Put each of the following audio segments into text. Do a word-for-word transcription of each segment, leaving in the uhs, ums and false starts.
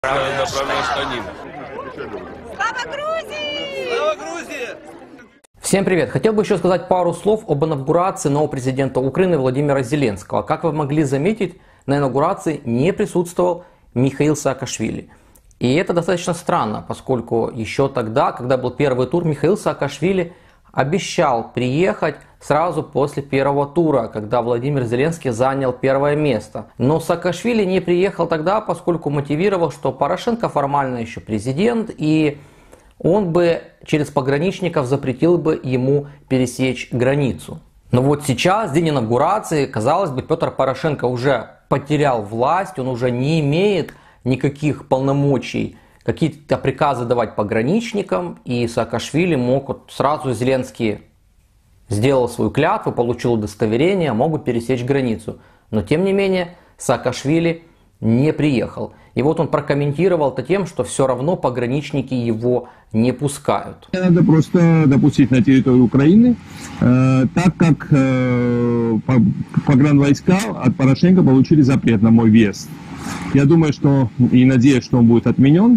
Направлена штанина. Слава Грузии! Слава Грузии! Всем привет! Хотел бы еще сказать пару слов об инаугурации нового президента Украины Владимира Зеленского. Как вы могли заметить, на инаугурации не присутствовал Михаил Саакашвили. И это достаточно странно, поскольку еще тогда, когда был первый тур, Михаил Саакашвили обещал приехать сразу после первого тура, когда Владимир Зеленский занял первое место. Но Саакашвили не приехал тогда, поскольку мотивировал, что Порошенко формально еще президент, и он бы через пограничников запретил бы ему пересечь границу. Но вот сейчас, день инаугурации, казалось бы, Петр Порошенко уже потерял власть, он уже не имеет никаких полномочий какие-то приказы давать пограничникам, и Саакашвили мог, вот сразу Зеленский сделал свою клятву, получил удостоверение, мог бы пересечь границу. Но тем не менее Саакашвили не приехал. И вот он прокомментировал это тем, что все равно пограничники его не пускают. Надо просто допустить на территорию Украины, э, так как э, погранвойска от Порошенко получили запрет на мой въезд. Я думаю, что и надеюсь, что он будет отменен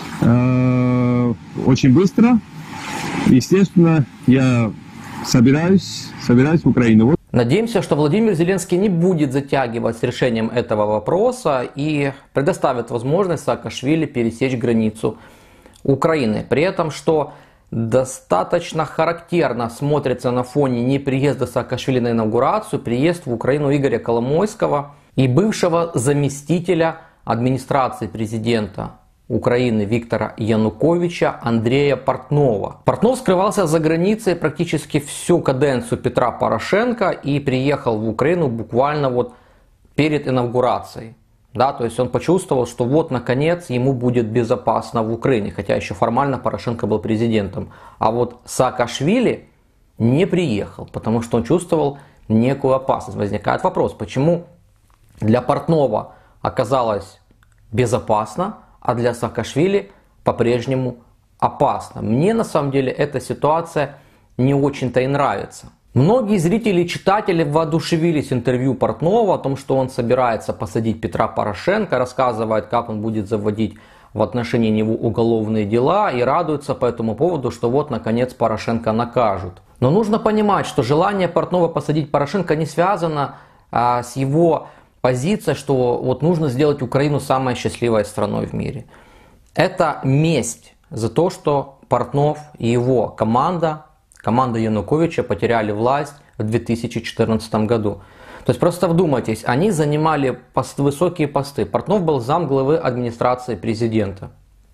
э, очень быстро. Естественно, я собираюсь, собираюсь в Украину. Надеемся, что Владимир Зеленский не будет затягивать с решением этого вопроса и предоставит возможность Саакашвили пересечь границу Украины. При этом, что достаточно характерно смотрится на фоне неприезда Саакашвили на инаугурацию, приезд в Украину Игоря Коломойского и бывшего заместителя администрации президента Украины Виктора Януковича Андрея Портнова. Портнов скрывался за границей практически всю каденцию Петра Порошенко и приехал в Украину буквально вот перед инаугурацией. Да, то есть он почувствовал, что вот наконец ему будет безопасно в Украине, хотя еще формально Порошенко был президентом. А вот Саакашвили не приехал, потому что он чувствовал некую опасность. Возникает вопрос, почему для Портнова оказалось безопасно, а для Саакашвили по-прежнему опасно. Мне на самом деле эта ситуация не очень-то и нравится. Многие зрители и читатели воодушевились интервью Портнова о том, что он собирается посадить Петра Порошенко, рассказывает, как он будет заводить в отношении него уголовные дела и радуются по этому поводу, что вот наконец Порошенко накажут. Но нужно понимать, что желание Портнова посадить Порошенко не связано а, с его позиция, что вот нужно сделать Украину самой счастливой страной в мире. Это месть за то, что Портнов и его команда, команда Януковича потеряли власть в две тысячи четырнадцатом году. То есть просто вдумайтесь, они занимали пост, высокие посты. Портнов был замглавы администрации президента.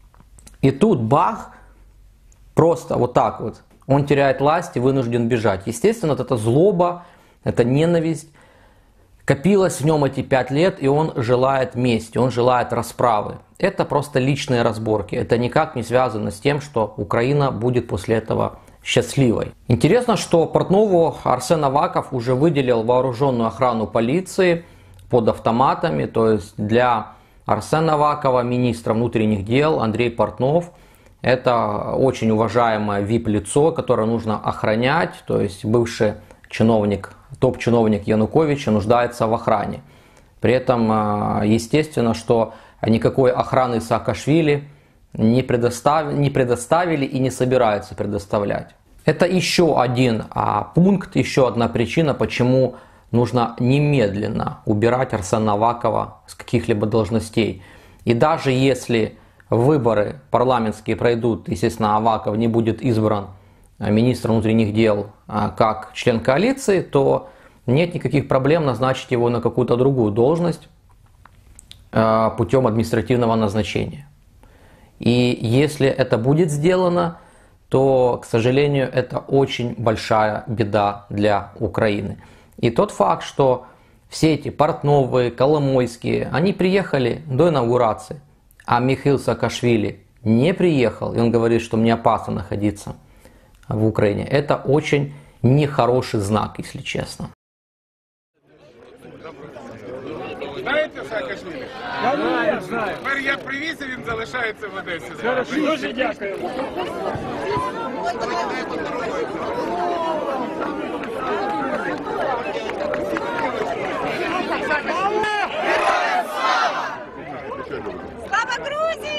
И тут бах, просто вот так вот, он теряет власть и вынужден бежать. Естественно, вот эта злоба, эта ненависть копилось в нем эти пять лет, и он желает мести, он желает расправы. Это просто личные разборки. Это никак не связано с тем, что Украина будет после этого счастливой. Интересно, что Портнову Арсен Аваков уже выделил вооруженную охрану полиции под автоматами. То есть для Арсена Авакова, министра внутренних дел, Андрей Портнов, это очень уважаемое ви ай пи-лицо, которое нужно охранять. То есть бывший чиновник, топ-чиновник Януковича нуждается в охране. При этом, естественно, что никакой охраны Саакашвили не предоставили, не предоставили и не собираются предоставлять. Это еще один а, пункт, еще одна причина, почему нужно немедленно убирать Арсена Авакова с каких-либо должностей. И даже если выборы парламентские пройдут, естественно, Аваков не будет избран министра внутренних дел как член коалиции, то нет никаких проблем назначить его на какую-то другую должность путем административного назначения. И если это будет сделано, то, к сожалению, это очень большая беда для Украины. И тот факт, что все эти Портновы, Коломойские, они приехали до инаугурации, а Михаил Саакашвили не приехал, и он говорит, что мне опасно находиться в Украине. Это очень нехороший знак, если честно. Знаєте Саакашвілі? Знаю, знаю. Тепер я привіз, і він залишається в Одесі. Дуже дякую. Слава Грузии!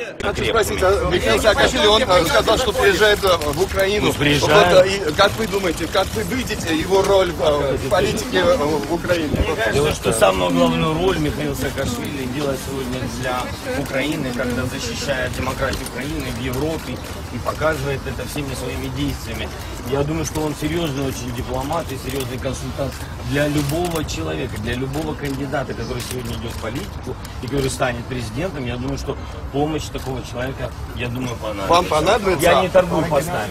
Хочу спросить, а Михаил Саакашвили, он э, сказал, что приезжает э, в Украину. приезжает. Вот, э, и как вы думаете, как вы видите его роль в, э, в политике э, в Украине? Мне кажется, что самую главную роль Михаил Саакашвили делает сегодня для Украины, когда защищает демократию Украины в Европе и показывает это всеми своими действиями. Я думаю, что он серьезный очень дипломат и серьезный консультант для любого человека, для любого кандидата, который сегодня идет в политику и который станет президентом. Я думаю, что помощь такого человека, я думаю, понадобится. Вам понадобится? Я не торгую постами.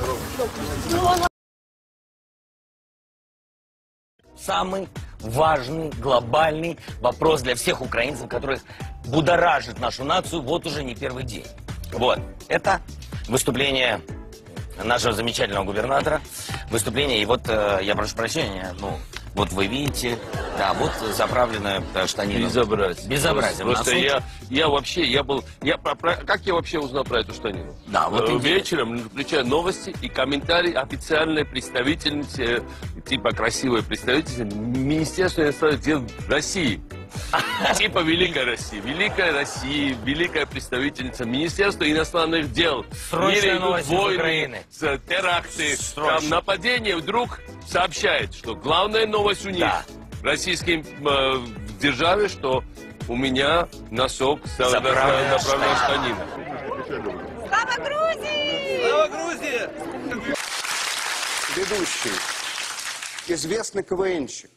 Самый важный, глобальный вопрос для всех украинцев, который будоражит нашу нацию вот уже не первый день. Вот. Это выступление нашего замечательного губернатора. Выступление, и вот э, я прошу прощения, ну, вот вы видите, да, вот заправленная штанина. Безобразие. Безобразие. Просто Носу. я, я вообще, я был, я про, про- как я вообще узнал про эту штанину? Да, вот Э, интересно. вечером включаю новости и комментарии официальной представительницы, э, типа красивой представительницы Министерства иностранных дел России. Типа Великой России. Великая Россия, великая представительница Министерства иностранных дел. Срочная В мире идут новость из войны, Украины. с- теракты, Срочно. там нападение. Вдруг сообщает, что главная новость у них Да. российской э, в державе, что у меня носок с Заправленная заправленной штанина. Слава Грузии! Слава Грузии! Ведущий, известный КВНщик.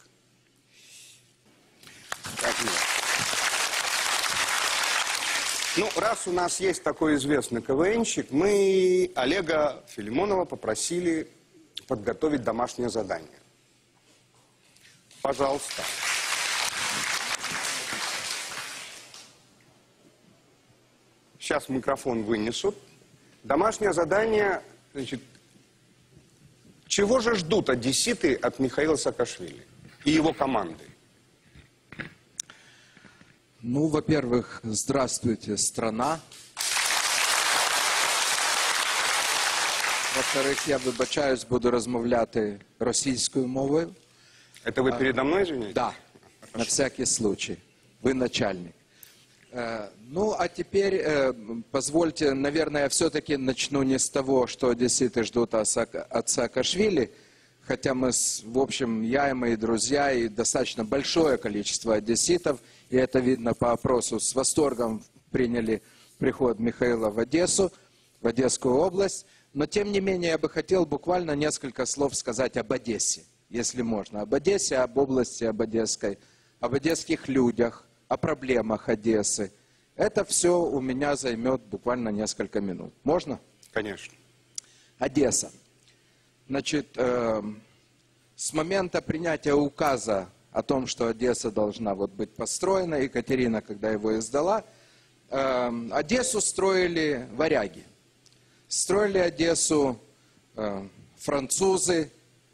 Так, нет. Ну, раз у нас есть такой известный КВНщик, мы Олега Филимонова попросили подготовить домашнее задание. Пожалуйста. Сейчас микрофон вынесут. Домашнее задание, значит, чего же ждут одесситы от Михаила Саакашвили и его команды? Ну, во-первых, здравствуйте, страна. Во-вторых, я вибачаюсь, буду розмовляти російською мовою. Это вы передо мной извините? Да, на всякий случай. Вы начальник. Э, Ну, а теперь э, позвольте, наверное, я все-таки начну не с того, что одесситы ждут от Саак- от Саакашвили, хотя мы, с- в общем, я и мои друзья, и достаточно большое количество одесситов, и это видно по опросу, с восторгом приняли приход Михаила в Одессу, в Одесскую область. Но, тем не менее, я бы хотел буквально несколько слов сказать об Одессе, если можно. Об Одессе, об области, об Одесской, об одесских людях, о проблемах Одессы. Это все у меня займет буквально несколько минут. Можно? Конечно. Одесса. Значит, э, с момента принятия указа о том, что Одесса должна вот быть построена, Екатерина, когда его издала, э, Одессу строили варяги. Строили Одессу э, французы,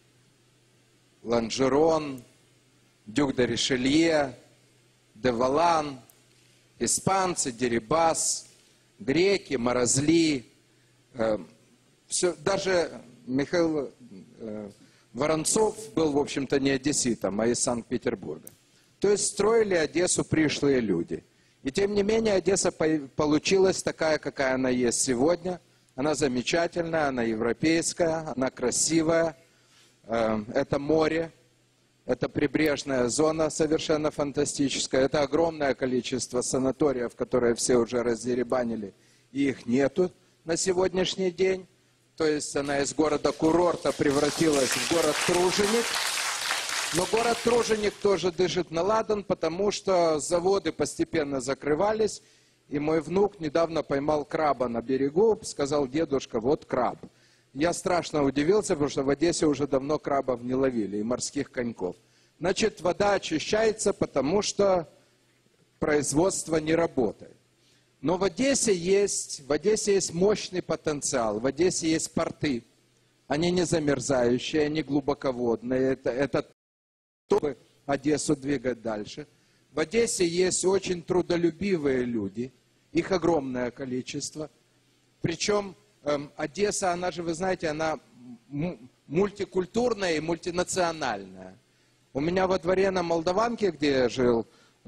Ланжерон, Дюк де Ришелье, де Валан, испанцы, Дерибас, греки, Морозли. Э, все, даже Михаил э, Воронцов был, в общем-то, не одесситом, а из Санкт-Петербурга. То есть строили Одессу пришлые люди. И тем не менее Одесса по- получилась такая, какая она есть сегодня. Она замечательная, она европейская, она красивая. Э, это море, это прибрежная зона совершенно фантастическая. Это огромное количество санаториев, которые все уже раздеребанили, и их нету на сегодняшний день. То есть она из города-курорта превратилась в город-труженик. Но город-труженик тоже дышит на ладан, потому что заводы постепенно закрывались. И мой внук недавно поймал краба на берегу, сказал: дедушка, вот краб. Я страшно удивился, потому что в Одессе уже давно крабов не ловили, и морских коньков. Значит, вода очищается, потому что производство не работает. Но в Одессе есть, в Одессе есть мощный потенциал, в Одессе есть порты. Они не замерзающие, они глубоководные. Это, это то, чтобы Одессу двигать дальше. В Одессе есть очень трудолюбивые люди, их огромное количество. Причем эм, Одесса, она же, вы знаете, она м- мультикультурная и мультинациональная. У меня во дворе на Молдаванке, где я жил,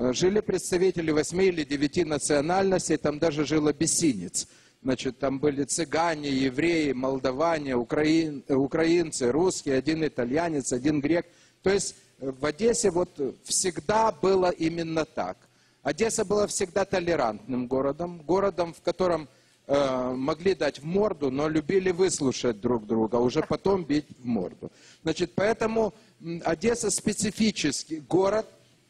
жили представители восьми или девяти национальностей, там даже жил абиссинец. Значит, там были цыгане, евреи, молдаване, украин, украинцы, русские, один итальянец, один грек. То есть в Одессе вот всегда было именно так. Одесса была всегда толерантным городом, городом, в котором э, могли дать в морду, но любили выслушать друг друга, а уже потом бить в морду. Значит, поэтому Одесса специфический город,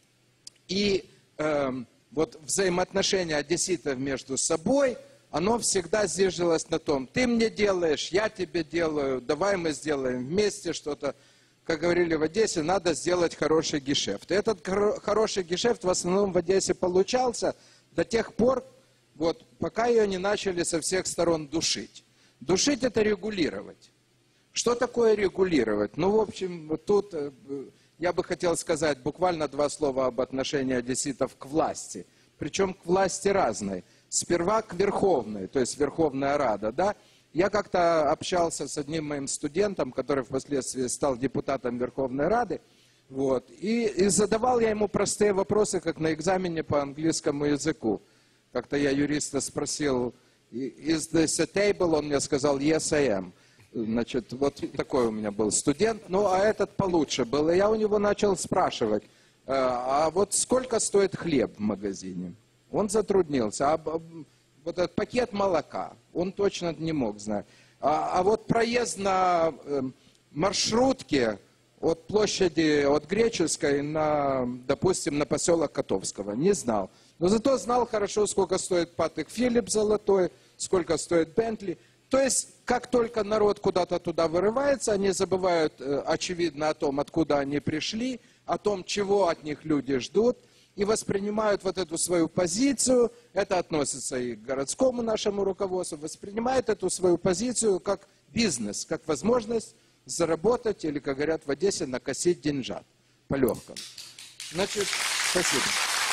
и э, вот взаимоотношения одесситов между собой, оно всегда зиждилось на том, ты мне делаешь, я тебе делаю, давай мы сделаем вместе что-то. Как говорили в Одессе, надо сделать хороший гешефт. И этот хороший гешефт в основном в Одессе получался до тех пор, вот, пока ее не начали со всех сторон душить. Душить — это регулировать. Что такое регулировать? Ну, в общем, вот тут я бы хотел сказать буквально два слова об отношении одесситов к власти. Причем к власти разной. Сперва к Верховной, то есть Верховная Рада, да? Я как-то общался с одним моим студентом, который впоследствии стал депутатом Верховной Рады, вот, и, и задавал я ему простые вопросы, как на экзамене по английскому языку. Как-то я юриста спросил, is this a table? Он мне сказал, yes, I am. Значит, вот такой у меня был студент, ну, а этот получше был. И я у него начал спрашивать, а вот сколько стоит хлеб в магазине? Он затруднился. А вот этот пакет молока, он точно не мог знать. А, а вот проезд на э, маршрутке от площади, от Греческой на, допустим, на поселок Котовского, не знал. Но зато знал хорошо, сколько стоит Патек Филипп золотой, сколько стоит Бентли. То есть, как только народ куда-то туда вырывается, они забывают, э, очевидно, о том, откуда они пришли, о том, чего от них люди ждут, и воспринимают вот эту свою позицию, это относится и к городскому нашему руководству, воспринимают эту свою позицию как бизнес, как возможность заработать, или, как говорят в Одессе, накосить деньжат по-легкому. Значит, спасибо.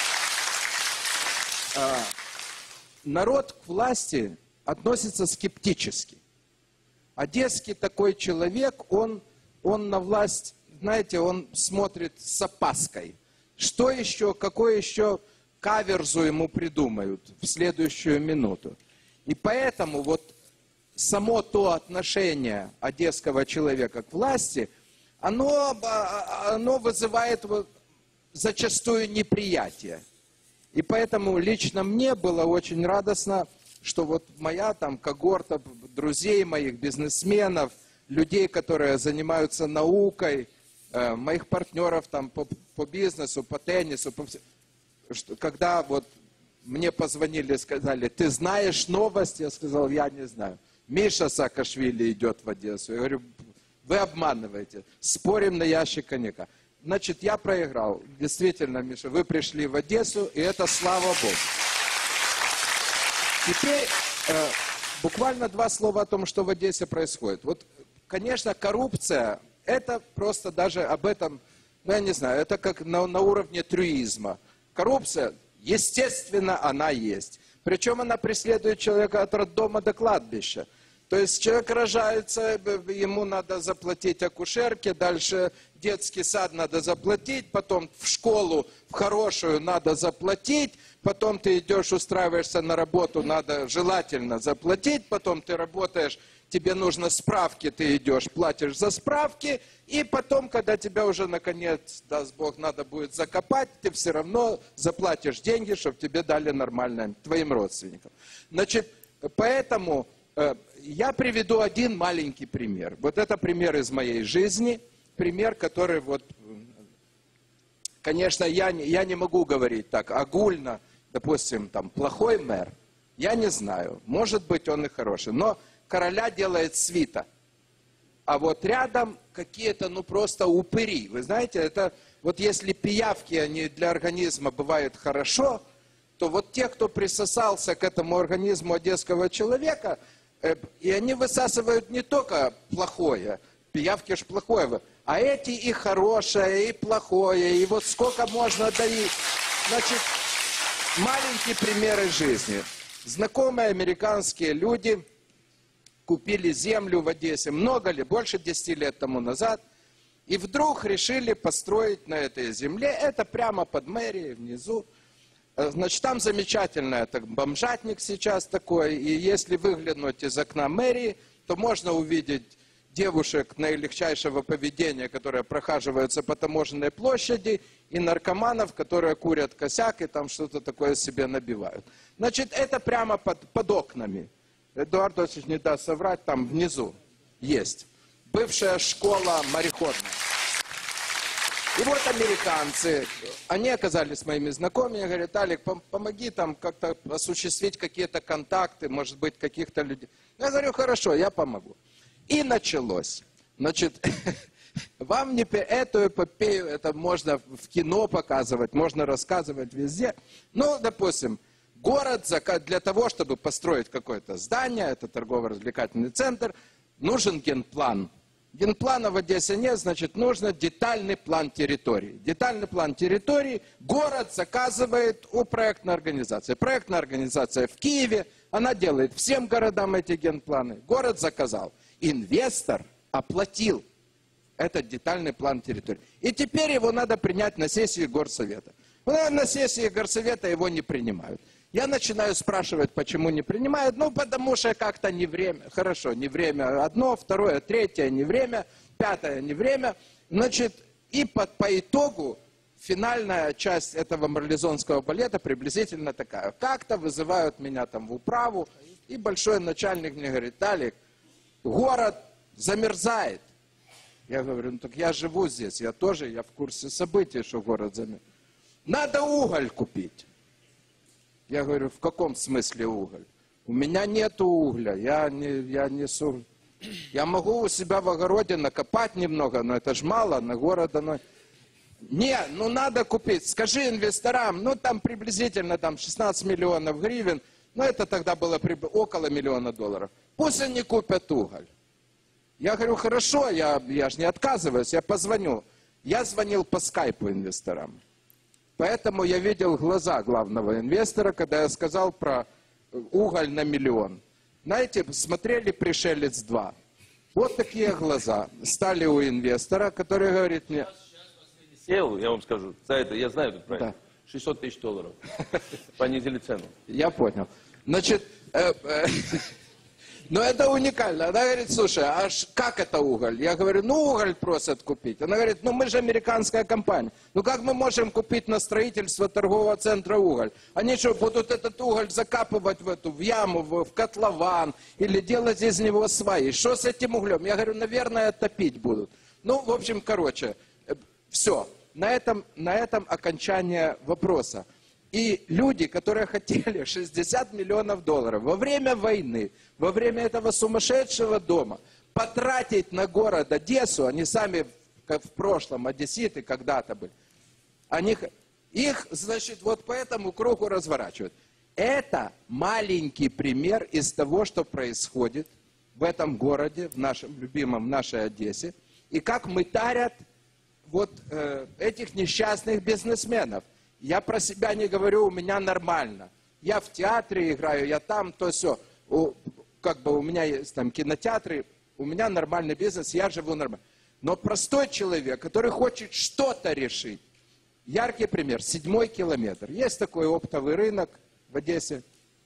А, народ к власти относится скептически. Одесский такой человек, он, он на власть, знаете, он смотрит с опаской. Что еще, какой еще каверзу ему придумают в следующую минуту. И поэтому вот само то отношение одесского человека к власти, оно, оно вызывает вот зачастую неприятие. И поэтому лично мне было очень радостно, что вот моя там когорта друзей моих, бизнесменов, людей, которые занимаются наукой, моих партнеров там по, по бизнесу, по теннису, по... когда вот мне позвонили и сказали, ты знаешь новость? Я сказал, я не знаю. Миша Саакашвили идет в Одессу. Я говорю, вы обманываете, спорим на ящик коньяка. Значит, я проиграл. Действительно, Миша, вы пришли в Одессу, и это слава Богу. Теперь э, буквально два слова о том, что в Одессе происходит. Вот, конечно, коррупция... Это просто даже об этом, ну я не знаю, это как на, на уровне трюизма. Коррупция, естественно, она есть. Причем она преследует человека от роддома до кладбища. То есть человек рожается, ему надо заплатить акушерке, дальше детский сад надо заплатить, потом в школу, в хорошую надо заплатить, потом ты идешь, устраиваешься на работу, надо желательно заплатить, потом ты работаешь, тебе нужно справки, ты идешь, платишь за справки, и потом, когда тебя уже, наконец, даст Бог, надо будет закопать, ты все равно заплатишь деньги, чтобы тебе дали нормально, твоим родственникам. Значит, поэтому э, я приведу один маленький пример. Вот это пример из моей жизни, пример, который вот, конечно, я, я не могу говорить так огульно, допустим, там, плохой мэр, я не знаю, может быть, он и хороший, но короля делает свита. А вот рядом какие-то, ну, просто упыри. Вы знаете, это вот если пиявки, они для организма бывают хорошо, то вот те, кто присосался к этому организму одесского человека, э, и они высасывают не только плохое, пиявки ж плохое, а эти и хорошее, и плохое, и вот сколько можно доить. Значит, маленькие примеры жизни. Знакомые американские люди купили землю в Одессе, много ли, больше десяти лет тому назад, И вдруг решили построить на этой земле, это прямо под мэрией внизу. Значит, там замечательный это бомжатник сейчас такой, и если выглянуть из окна мэрии, то можно увидеть девушек наилегчайшего поведения, которые прохаживаются по таможенной площади, и наркоманов, которые курят косяк и там что-то такое себе набивают. Значит, это прямо под, под окнами. Эдуард Осич не даст соврать, там внизу есть бывшая школа мореходная. И вот американцы, они оказались моими знакомыми, говорят: Алик, помоги там как-то осуществить какие-то контакты, может быть, каких-то людей. Я говорю: хорошо, я помогу. И началось. Значит, вам не эту эпопею, это можно в кино показывать, можно рассказывать везде. Ну, допустим, город для того, чтобы построить какое-то здание, это торгово-развлекательный центр, нужен генплан. Генплана в Одессе нет, значит, нужно детальный план территории. Детальный план территории город заказывает у проектной организации. Проектная организация в Киеве, она делает всем городам эти генпланы. Город заказал. Инвестор оплатил этот детальный план территории. И теперь его надо принять на сессии горсовета. На сессии горсовета его не принимают. Я начинаю спрашивать, почему не принимают. Ну, потому что как-то не время. Хорошо, не время одно, второе, третье не время, пятое не время. Значит, и по, по итогу финальная часть этого марлезонского балета приблизительно такая. Как-то вызывают меня там в управу, и большой начальник мне говорит: Алик, город замерзает. Я говорю: ну так я живу здесь, я тоже, я в курсе событий, что город замерзает. Надо уголь купить. Я говорю: в каком смысле уголь? У меня нет угля, я не, я не су... Я могу у себя в огороде накопать немного, но это ж мало, на город оно... Не, ну надо купить, скажи инвесторам, ну там приблизительно там шестнадцать миллионов гривен, ну это тогда было при... около миллиона долларов. Пусть они купят уголь. Я говорю: хорошо, я, я же не отказываюсь, я позвоню. Я звонил по скайпу инвесторам. Поэтому я видел глаза главного инвестора, когда я сказал про уголь на миллион. Знаете, смотрели «Пришелец два». Вот такие глаза стали у инвестора, который говорит мне... Сел, я вам скажу, за это, я знаю этот проект, Да. шестьсот тысяч долларов. Понизили цену. Я понял. Значит, э, э, но это уникально. Она говорит: слушай, а как это уголь? Я говорю: ну уголь просят купить. Она говорит: ну мы же американская компания. Ну как мы можем купить на строительство торгового центра уголь? Они что, будут этот уголь закапывать в эту в яму, в, в котлован или делать из него сваи? Что с этим углем? Я говорю: наверное, топить будут. Ну, в общем, короче, э, все. На этом, на этом окончание вопроса. И люди, которые хотели шестьдесят миллионов долларов во время войны, во время этого сумасшедшего дома, потратить на город Одессу, они сами, как в прошлом, одесситы когда-то были, они, их, значит, вот по этому кругу разворачивают. Это маленький пример из того, что происходит в этом городе, в нашем любимом, в нашей Одессе, и как мытарят вот э, этих несчастных бизнесменов. Я про себя не говорю, у меня нормально. Я в театре играю, я там, то все. У, как бы у меня есть там кинотеатры, у меня нормальный бизнес, я живу нормально. Но простой человек, который хочет что-то решить. Яркий пример, седьмой километр. Есть такой оптовый рынок в Одессе.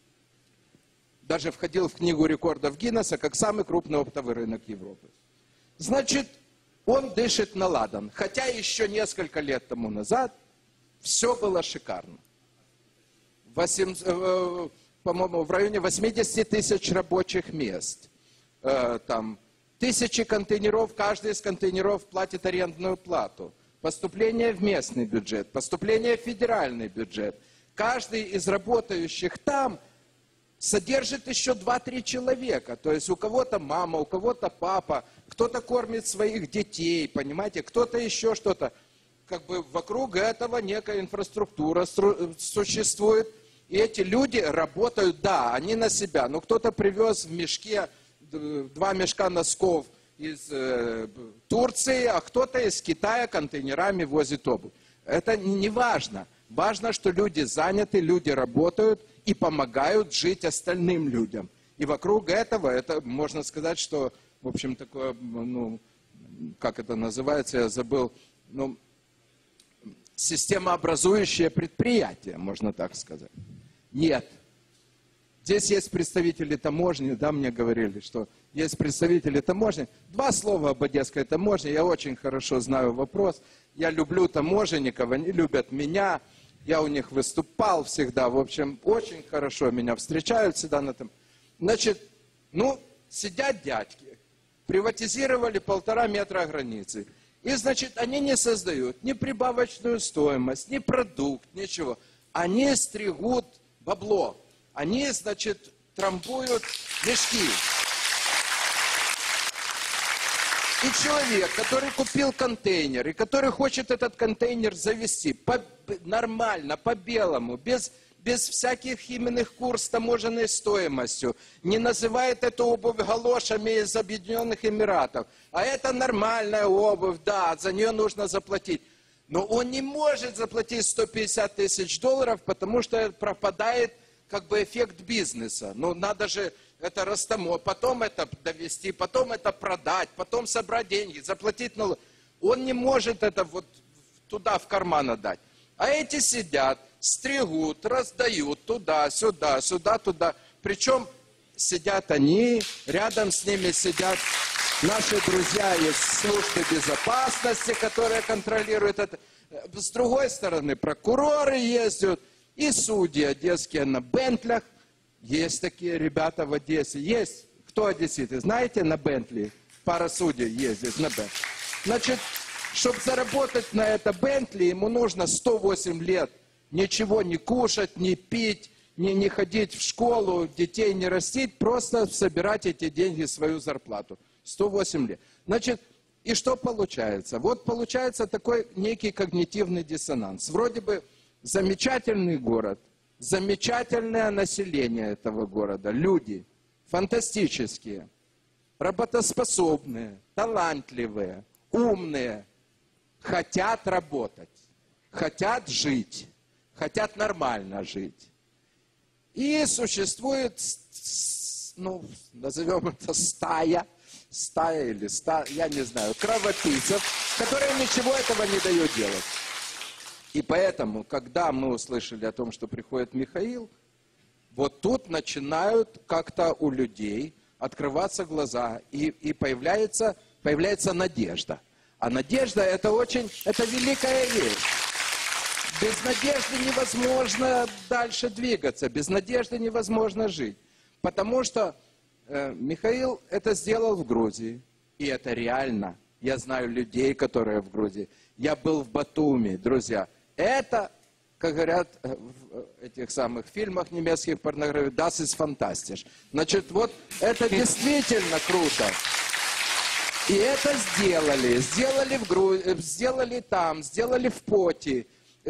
Даже входил в книгу рекордов Гиннесса как самый крупный оптовый рынок Европы. Значит, он дышит на ладан. Хотя еще несколько лет тому назад все было шикарно. восемь, э, по-моему, в районе восемьдесят тысяч рабочих мест. Э, там, тысячи контейнеров, каждый из контейнеров платит арендную плату. Поступление в местный бюджет, поступление в федеральный бюджет. Каждый из работающих там содержит еще два-три человека. То есть у кого-то мама, у кого-то папа, кто-то кормит своих детей, понимаете, кто-то еще что-то. Как бы вокруг этого некая инфраструктура существует, и эти люди работают, да, они на себя. Но кто-то привез в мешке два мешка носков из э, Турции, а кто-то из Китая контейнерами возит обувь. Это не важно. Важно, что люди заняты, люди работают и помогают жить остальным людям. И вокруг этого, это можно сказать, что, в общем, такое, ну, как это называется, я забыл, ну, системообразующее предприятие, можно так сказать. Нет. Здесь есть представители таможни, да, мне говорили, что есть представители таможни. Два слова об одесской таможне, я очень хорошо знаю вопрос. Я люблю таможенников, они любят меня, я у них выступал всегда, в общем, очень хорошо меня встречают всегда на этом. Значит, ну, сидят дядьки, приватизировали полтора метра границы. И, значит, они не создают ни прибавочную стоимость, ни продукт, ничего. Они стригут бабло. Они, значит, трамбуют мешки. И человек, который купил контейнер, и который хочет этот контейнер завести по, нормально, по-белому, без, без всяких именных кур с таможенной стоимостью, не называет эту обувь галошами из Объединенных Эмиратов, а это нормальная обувь, да, за нее нужно заплатить. Но он не может заплатить сто пятьдесят тысяч долларов, потому что пропадает как бы эффект бизнеса. Ну, надо же это растаможить, потом это довести, потом это продать, потом собрать деньги, заплатить налог. Он не может это вот туда в карман отдать. А эти сидят, стригут, раздают туда, сюда, сюда, туда. Причем сидят они, рядом с ними сидят наши друзья из службы безопасности, которые контролируют это. С другой стороны, прокуроры ездят. И судьи одесские на Бентлях. Есть такие ребята в Одессе. Есть. Кто одесситы? Знаете, на Бентли пара судей ездит на Бентли. Значит, чтобы заработать на это Бентли, ему нужно сто восемь лет. Ничего не кушать, не пить, не, не ходить в школу, детей не растить, просто собирать эти деньги в свою зарплату. сто восемь лет. Значит, и что получается? Вот получается такой некий когнитивный диссонанс. Вроде бы замечательный город, замечательное население этого города, люди фантастические, работоспособные, талантливые, умные, хотят работать, хотят жить, хотят нормально жить. И существует, ну, назовем это стая, стая или стая, я не знаю, кровопийцев, которые ничего этого не дают делать. И поэтому, когда мы услышали о том, что приходит Михаил, вот тут начинают как-то у людей открываться глаза, и, и появляется, появляется надежда. А надежда – это очень, это великая вещь. Без надежды невозможно дальше двигаться, без надежды невозможно жить. Потому что э, Михаил это сделал в Грузии, и это реально. Я знаю людей, которые в Грузии. Я был в Батуми, друзья. Это, как говорят в этих самых фильмах немецких порнографий, das ist fantastisch. Значит, вот это действительно круто. И это сделали. Сделали в Грузии, сделали там, сделали в Поте.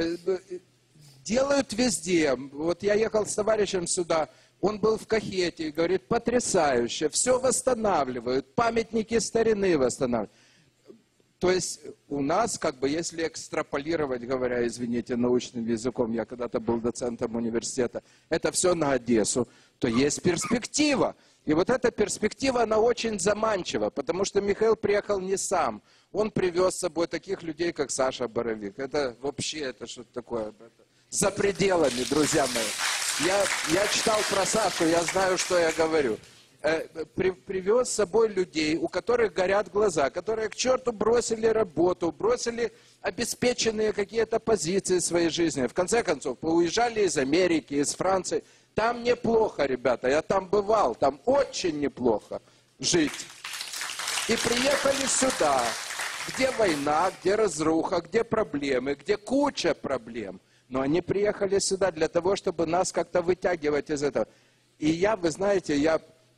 Делают везде. Вот я ехал с товарищем сюда, он был в Кахете и говорит, потрясающе, все восстанавливают, памятники старины восстанавливают. То есть у нас, как бы, если экстраполировать, говоря, извините, научным языком, я когда-то был доцентом университета, это все на Одессу, то есть перспектива. И вот эта перспектива, она очень заманчива, потому что Михаил приехал не сам. Он привез с собой таких людей, как Саша Боровик. Это вообще, это что-то такое, это за пределами, друзья мои. Я, я читал про Сашу, я знаю, что я говорю. При, привез с собой людей, у которых горят глаза, которые к черту бросили работу, бросили обеспеченные какие-то позиции в своей жизни. В конце концов, уезжали из Америки, из Франции. Там неплохо, ребята, я там бывал, там очень неплохо жить. И приехали сюда, где война, где разруха, где проблемы, где куча проблем. Но они приехали сюда для того, чтобы нас как-то вытягивать из этого. И я, вы знаете, я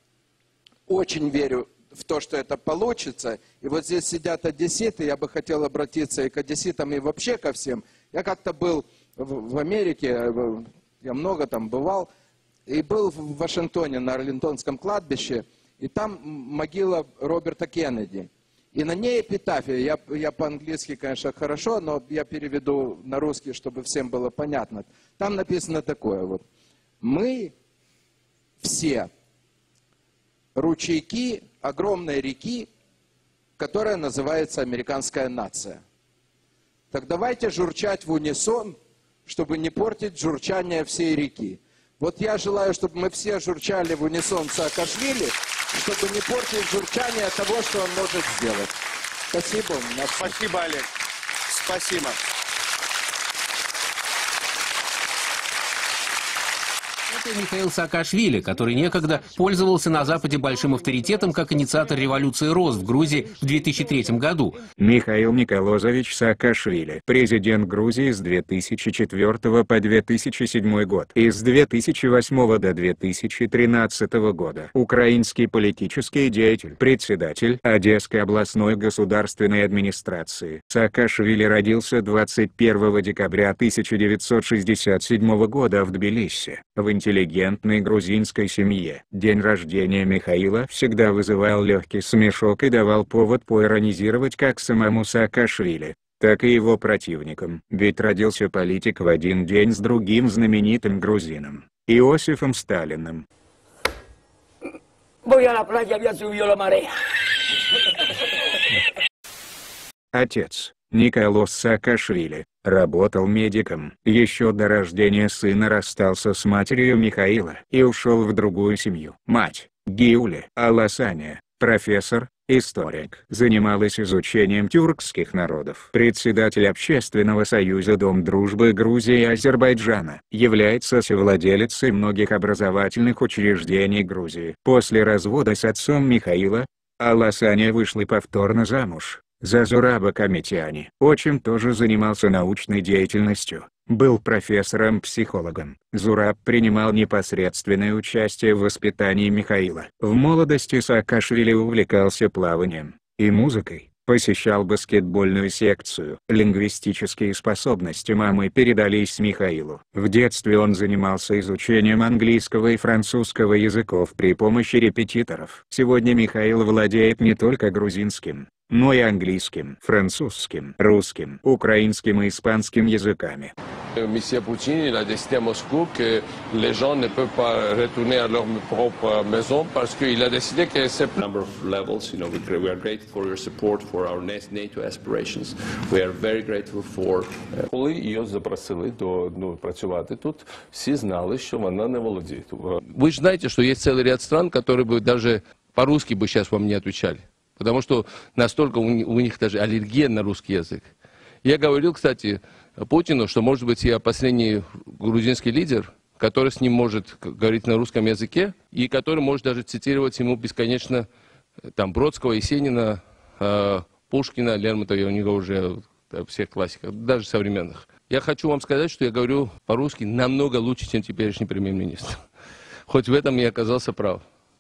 очень верю в то, что это получится. И вот здесь сидят одесситы, я бы хотел обратиться и к одесситам, и вообще ко всем. Я как-то был в, в Америке, я много там бывал, и был в Вашингтоне на Арлингтонском кладбище, и там могила Роберта Кеннеди. И на ней эпитафия, я, я по-английски, конечно, хорошо, но я переведу на русский, чтобы всем было понятно. Там написано такое вот. Мы все ручейки огромной реки, которая называется «Американская нация». Так давайте журчать в унисон, чтобы не портить журчание всей реки. Вот я желаю, чтобы мы все журчали в унисон Саакашвили, чтобы не портить журчание того, что он может сделать. Спасибо. Спасибо, Олег. Спасибо. Это Михаил Саакашвили, который некогда пользовался на Западе большим авторитетом как инициатор революции роз в Грузии в две тысячи третьем году. Михаил Николозович Саакашвили, президент Грузии с две тысячи четвёртого по две тысячи седьмой год и с две тысячи восьмого до две тысячи тринадцатого года. Украинский политический деятель, председатель Одесской областной государственной администрации. Саакашвили родился двадцать первого декабря тысяча девятьсот шестьдесят седьмого года в Тбилиси, в интеллигентной грузинской семье. День рождения Михаила всегда вызывал легкий смешок и давал повод поиронизировать как самому Саакашвили, так и его противникам. Ведь родился политик в один день с другим знаменитым грузином – Иосифом Сталиным. Отец, Николос Саакашвили, работал медиком. Еще до рождения сына расстался с матерью Михаила и ушел в другую семью. Мать, Гиуля Аласаня, профессор, историк, занималась изучением тюркских народов. Председатель Общественного союза Дом дружбы Грузии и Азербайджана, является совладелицей многих образовательных учреждений Грузии. После развода с отцом Михаила, Аласаня вышла повторно замуж за Зураба Камитяни. Отчим тоже занимался научной деятельностью, был профессором-психологом. Зураб принимал непосредственное участие в воспитании Михаила. В молодости Саакашвили увлекался плаванием и музыкой, посещал баскетбольную секцию. Лингвистические способности мамы передались Михаилу. В детстве он занимался изучением английского и французского языков при помощи репетиторов. Сегодня Михаил владеет не только грузинским, но и английским, французским, русским, украинским и испанским языками. Monsieur Poutine, il a décidé à Moscou que les gens ne peuvent pas retourner à leur propre maison parce qu'il a décidé que c'est number of levels. You know, we, we are grateful for your support for our NATO aspirations. We are very grateful for. Коли її запросили до ну працювати тут, всі знали, що вона не володіє. Вы же знаете, что есть целый ряд стран, которые бы даже по-русски бы сейчас вам не отвечали. Потому что настолько у них, у них даже аллергия на русский язык. Я говорил, кстати, Путину, что, может быть, я последний грузинский лидер, который с ним может говорить на русском языке, и который может даже цитировать ему бесконечно там, Бродского, Есенина, э, Пушкина, Лермонтова, я у него уже да, всех классиков, даже современных. Я хочу вам сказать, что я говорю по-русски намного лучше, чем теперешний премьер-министр. Хоть в этом я оказался прав.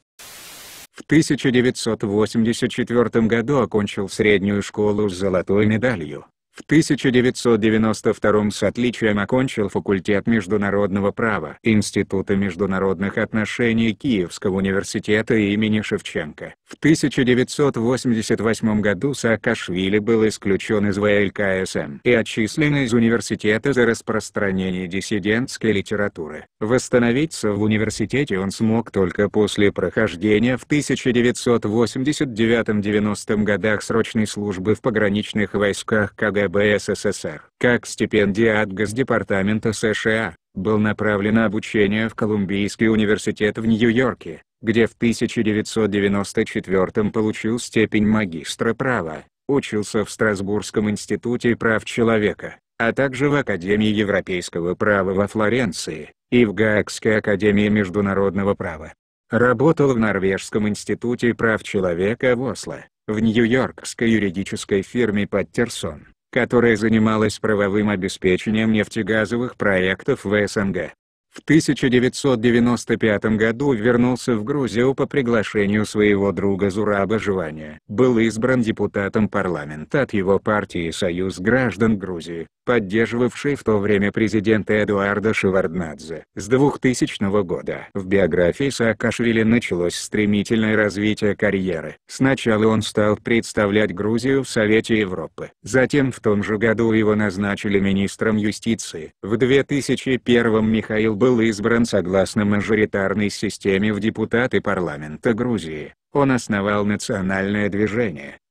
В тысяча девятьсот восемьдесят четвёртом году окончил среднюю школу с золотой медалью. В тысяча девятьсот девяносто втором с отличием окончил факультет международного права Института международных отношений Киевского университета имени Шевченко. В тысяча девятьсот восемьдесят восьмом году Саакашвили был исключен из вэ эл ка эс эм и отчислен из университета за распространение диссидентской литературы. Восстановиться в университете он смог только после прохождения в тысяча девятьсот восемьдесят девятом — девяностом годах срочной службы в пограничных войсках ка гэ бэ эс эс эс эр. Как стипендиат Госдепартамента США, был направлен на обучение в Колумбийский университет в Нью-Йорке, где в тысяча девятьсот девяносто четвёртом получил степень магистра права, учился в Страсбургском институте прав человека, а также в Академии европейского права во Флоренции, и в Гаагской академии международного права. Работал в Норвежском институте прав человека в Осло, в нью-йоркской юридической фирме Паттерсон, которая занималась правовым обеспечением нефтегазовых проектов в эс эн гэ. В тысяча девятьсот девяносто пятом году вернулся в Грузию по приглашению своего друга Зураба Живания. Был избран депутатом парламента от его партии «Союз граждан Грузии», поддерживавший в то время президента Эдуарда Шеварднадзе. С двухтысячного года в биографии Саакашвили началось стремительное развитие карьеры. Сначала он стал представлять Грузию в Совете Европы. Затем в том же году его назначили министром юстиции. В две тысячи первом Михаил был избран согласно мажоритарной системе в депутаты парламента Грузии. Он основал национальное движение,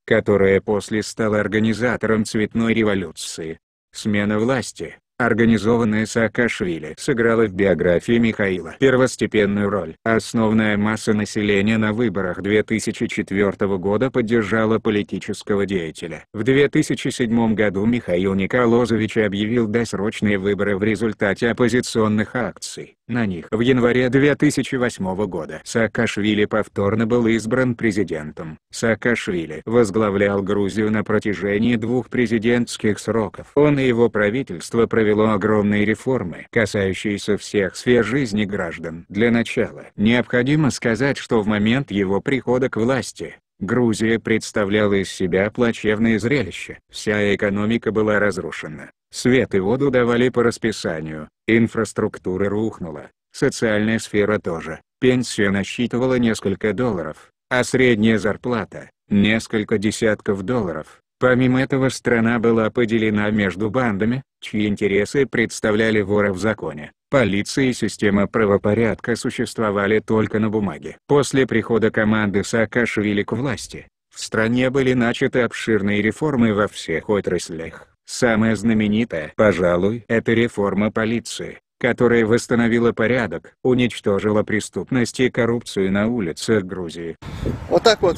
которая после стала организатором цветной революции. Смена власти, организованная Саакашвили, сыграла в биографии Михаила первостепенную роль. Основная масса населения на выборах две тысячи четвёртого года поддержала политического деятеля. В две тысячи седьмом году Михаил Николозович объявил досрочные выборы в результате оппозиционных акций. На них в январе две тысячи восьмого года Саакашвили повторно был избран президентом. Саакашвили возглавлял Грузию на протяжении двух президентских сроков. Он и его правительство провело огромные реформы, касающиеся всех сфер жизни граждан. Для начала, необходимо сказать, что в момент его прихода к власти, Грузия представляла из себя плачевное зрелище. Вся экономика была разрушена. Свет и воду давали по расписанию, инфраструктура рухнула, социальная сфера тоже. Пенсия насчитывала несколько долларов, а средняя зарплата – несколько десятков долларов. Помимо этого страна была поделена между бандами, чьи интересы представляли воры в законе. Полиция и система правопорядка существовали только на бумаге. После прихода команды Саакашвили к власти, в стране были начаты обширные реформы во всех отраслях. Самая знаменитая, пожалуй, это реформа полиции, которая восстановила порядок, уничтожила преступность и коррупцию на улицах Грузии. Вот так вот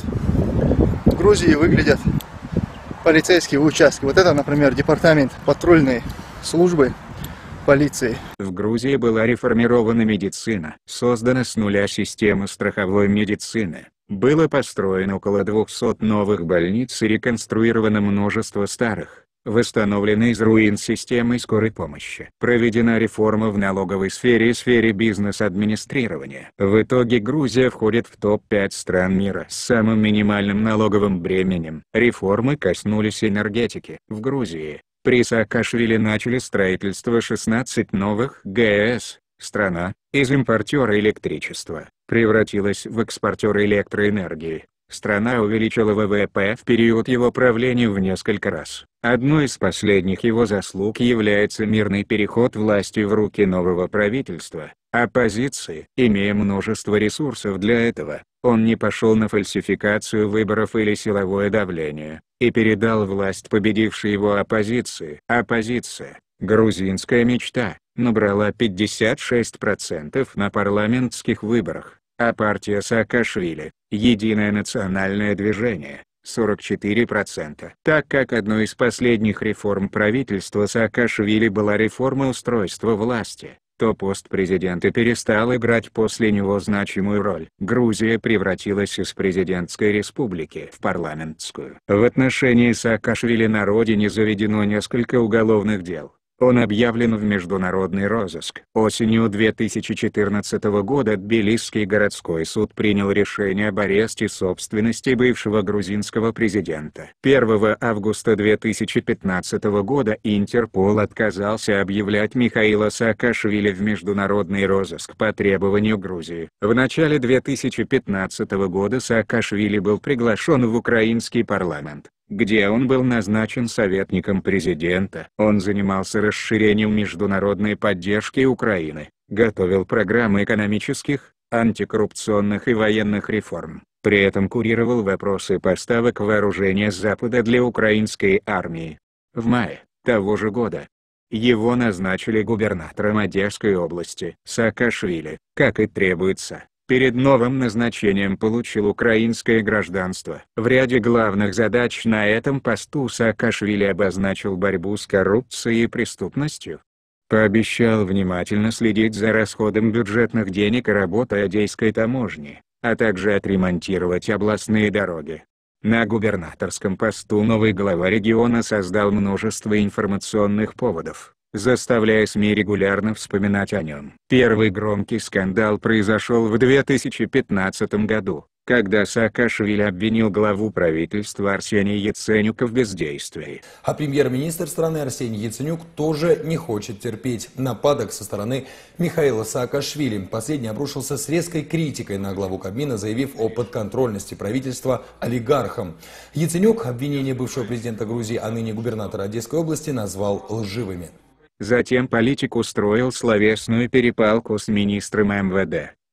в Грузии выглядят полицейские участки. Вот это, например, департамент патрульной службы полиции. В Грузии была реформирована медицина, создана с нуля система страховой медицины. Было построено около двухсот новых больниц и реконструировано множество старых, восстановлена из руин системы скорой помощи. Проведена реформа в налоговой сфере и сфере бизнес-администрирования. В итоге Грузия входит в топ пять стран мира с самым минимальным налоговым бременем. Реформы коснулись энергетики. В Грузии при Саакашвили начали строительство шестнадцати новых ГЭС. Страна, из импортера электричества, превратилась в экспортера электроэнергии. Страна увеличила вэ вэ пэ в период его правления в несколько раз. Одной из последних его заслуг является мирный переход власти в руки нового правительства. Оппозиции, имея множество ресурсов для этого, он не пошел на фальсификацию выборов или силовое давление, и передал власть победившей его оппозиции. Оппозиция, грузинская мечта, набрала пятьдесят шесть процентов на парламентских выборах, а партия Саакашвили, Единое национальное движение, сорок четыре процента. Так как одной из последних реформ правительства Саакашвили была реформа устройства власти, то пост президента перестал играть после него значимую роль. Грузия превратилась из президентской республики в парламентскую. В отношении Саакашвили на родине заведено несколько уголовных дел. Он объявлен в международный розыск. Осенью две тысячи четырнадцатого года Тбилисский городской суд принял решение об аресте собственности бывшего грузинского президента. первого августа две тысячи пятнадцатого года Интерпол отказался объявлять Михаила Саакашвили в международный розыск по требованию Грузии. В начале две тысячи пятнадцатого года Саакашвили был приглашен в украинский парламент, где он был назначен советником президента. Он занимался расширением международной поддержки Украины, готовил программы экономических, антикоррупционных и военных реформ. При этом курировал вопросы поставок вооружения с Запада для украинской армии. В мае того же года его назначили губернатором Одесской области. Саакашвили, как и требуется, перед новым назначением получил украинское гражданство. В ряде главных задач на этом посту Саакашвили обозначил борьбу с коррупцией и преступностью. Пообещал внимательно следить за расходом бюджетных денег и работой Одесской таможни, а также отремонтировать областные дороги. На губернаторском посту новый глава региона создал множество информационных поводов, заставляя СМИ регулярно вспоминать о нем. Первый громкий скандал произошел в две тысячи пятнадцатом году, когда Саакашвили обвинил главу правительства Арсения Яценюка в бездействии. А премьер-министр страны Арсений Яценюк тоже не хочет терпеть нападок со стороны Михаила Саакашвили. Последний обрушился с резкой критикой на главу Кабмина, заявив о подконтрольности правительства олигархам. Яценюк обвинение бывшего президента Грузии, а ныне губернатора Одесской области, назвал лживыми. Затем политик устроил словесную перепалку с министром эм вэ дэ,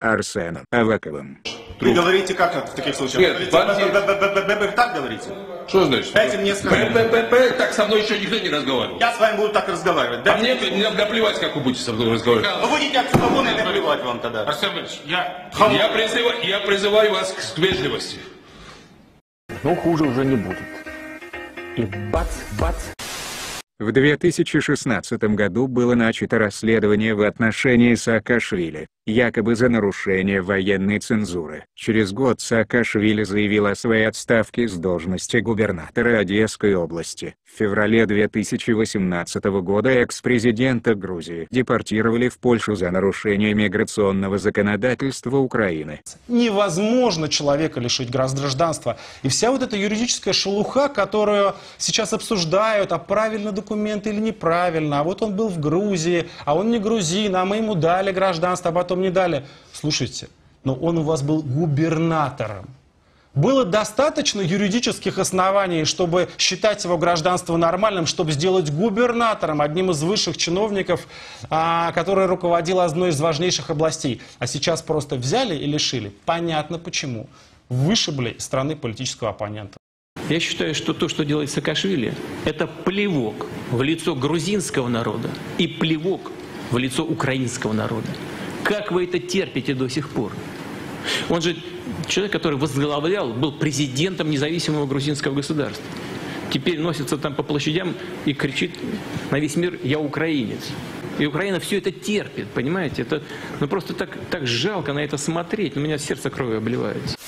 Арсеном Аваковым. Вы говорите как в таких случаях? Нет, Вы так говорите? Что значит? Дайте мне сказать. П-п-п, так со мной еще никто не разговаривал. Я с вами буду так разговаривать. А мне наплевать, как вы будете со мной разговаривать. Вы будете от свободы наплевать вам тогда. Арсен Иванович, я, я, призываю, я призываю вас к вежливости. Но хуже уже не будет. И бац, бац. В две тысячи шестнадцатом году было начато расследование в отношении Саакашвили, якобы за нарушение военной цензуры. Через год Саакашвили заявил о своей отставке с должности губернатора Одесской области. В феврале две тысячи восемнадцатого года экс-президента Грузии депортировали в Польшу за нарушение миграционного законодательства Украины. Невозможно человека лишить гражданства. И вся вот эта юридическая шелуха, которую сейчас обсуждают, а правильно документы или неправильно, а вот он был в Грузии, а он не грузин, а мы ему дали гражданство, а потом не дали. Слушайте, но он у вас был губернатором. Было достаточно юридических оснований, чтобы считать его гражданство нормальным, чтобы сделать губернатором, одним из высших чиновников, а, который руководил одной из важнейших областей. А сейчас просто взяли и лишили. Понятно почему. Вышибли из страны политического оппонента. Я считаю, что то, что делает Саакашвили, это плевок в лицо грузинского народа и плевок в лицо украинского народа. Как вы это терпите до сих пор? Он же человек, который возглавлял, был президентом независимого грузинского государства. Теперь носится там по площадям и кричит на весь мир: «Я украинец». И Украина все это терпит, понимаете? Это, ну просто так, так жалко на это смотреть, у меня сердце кровью обливается.